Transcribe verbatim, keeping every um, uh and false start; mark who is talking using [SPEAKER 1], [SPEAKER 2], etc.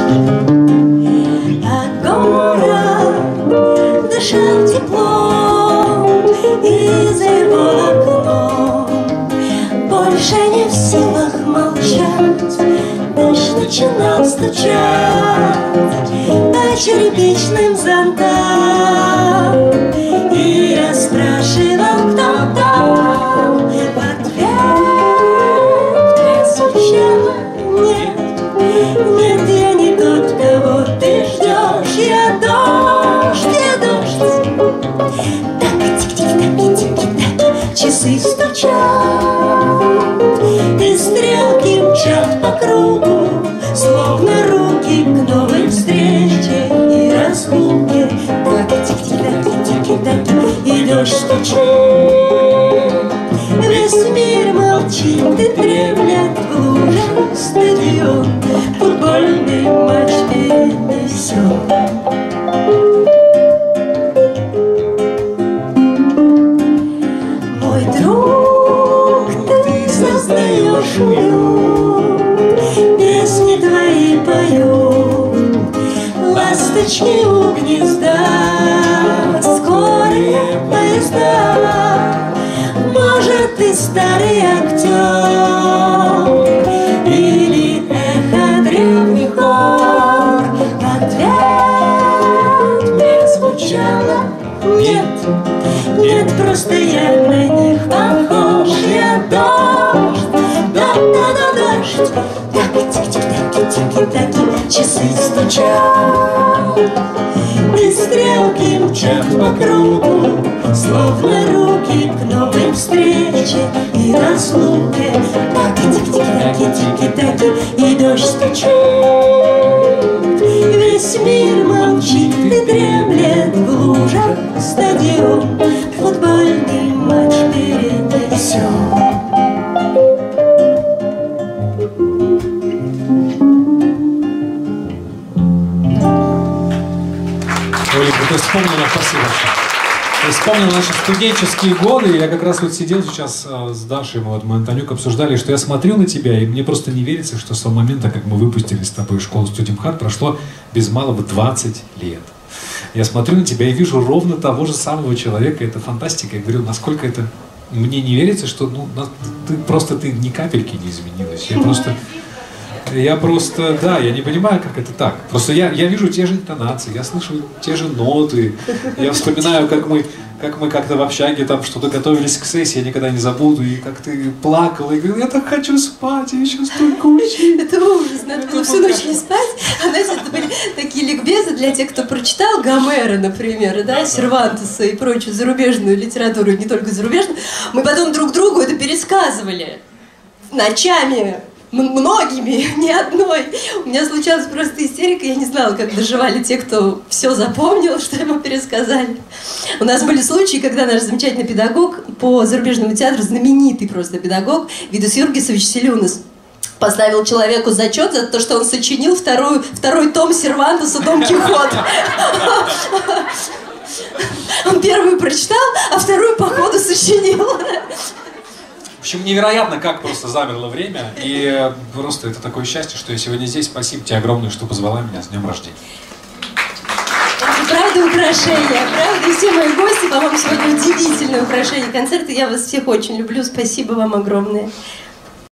[SPEAKER 1] А город дышал теплом из его окном. Больше не в силах молчать, дождь начинал стучать по черепичным зонтам. И я спрашивал, кто там. В ответ звучало: нет, нет, я не тот, кого ты ждешь. Я дождь, я дождь. Так, тик-тик-так, тик-тик-так, часы стучат, и стрелки мчат по кругу, словно руки к новой встрече и разлуке. Так, тик-тик-так, тик-тик-так, и дождь стучит. Весь мир молчит и дремлет в лужах стадион. Футбольный матч перенесен. Мой друг, ты создаешь уют, песни твои поют ласточки у гнезда, скорые поезда. Может, ты старый актер или эхо древних гор. В ответ мне звучало: нет, нет, просто я на них похож. Я дождь, да-да-да, дождь. Так, тик-тик-таки, тики-таки, часы стучат, и стрелки мчат по кругу, словно руки к новой встрече и разлуке. Так, тик-тик-таки, тики-таки, и дождь стучит. Весь мир молчит и дремлет в лужах стадион. Футбольный матч перенесен.
[SPEAKER 2] Ты вспомнила, спасибо. Я вспомнил наши студенческие годы. Я как раз вот сидел сейчас э, с Дашей, мы вот мы Антонюк обсуждали, что я смотрю на тебя, и мне просто не верится, что с того момента, как мы выпустили с тобой школу Студимхат, прошло без малого двадцать лет. Я смотрю на тебя и вижу ровно того же самого человека. Это фантастика. Я говорю, насколько это... Мне не верится, что ну, ты, просто ты ни капельки не изменилась. Я просто... Я просто, да, я не понимаю, как это так. Просто я, я вижу те же интонации, я слышу те же ноты. Я вспоминаю, как мы, как мы как-то в общаге там что-то готовились к сессии, я никогда не забуду. И как ты плакала и говорила: я так хочу спать, я еще столько учить.
[SPEAKER 1] Это ужас, надо было всю ночь не спать. А знаете, это были такие ликбезы для тех, кто прочитал Гомера, например, да, Сервантеса и прочую зарубежную литературу, не только зарубежную. Мы потом друг другу это пересказывали ночами. Многими, ни одной. У меня случалась просто истерика, я не знала, как доживали те, кто все запомнил, что ему пересказали. У нас были случаи, когда наш замечательный педагог по зарубежному театру, знаменитый просто педагог, Видус Юргисович Селюнас, поставил человеку зачет за то, что он сочинил вторую, второй том Сервантеса «Дон Кихот». Он первую прочитал, а вторую по ходу сочинил.
[SPEAKER 2] В общем, невероятно, как просто замерло время. И просто это такое счастье, что я сегодня здесь. Спасибо тебе огромное, что позвала меня. С днем рождения.
[SPEAKER 1] Правда украшения, правда. И все мои гости, по-моему, сегодня удивительное украшение концерта. Я вас всех очень люблю. Спасибо вам огромное.